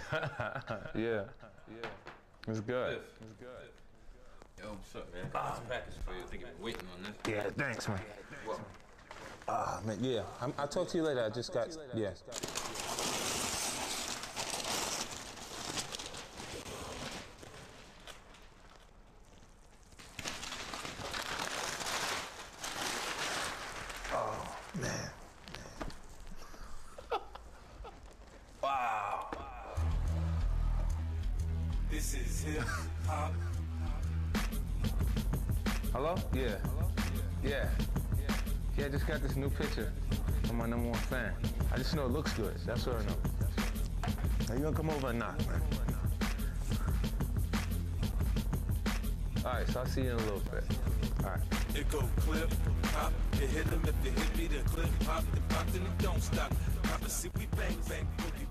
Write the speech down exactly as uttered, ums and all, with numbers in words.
Yeah. Yeah. It's good. It's good. Yo, what's up, man? I got this package for you. I think you've been waiting on this. Yeah, thanks, man. What? Ah, man, yeah. I'm, I'll talk to you later. I just got, yeah. Oh, man. Wow. This is hip hop. Hello? Yeah. Yeah. Yeah, I just got this new picture from my number one fan. I just know it looks good. That's what I know. Are you gonna come over or not, man? Alright, so I'll see you in a little bit. Alright. It go clip, pop, it hit him if it hit me, the clip pop, the pop, then it don't stop. Pop, see we bang, bang, boogie.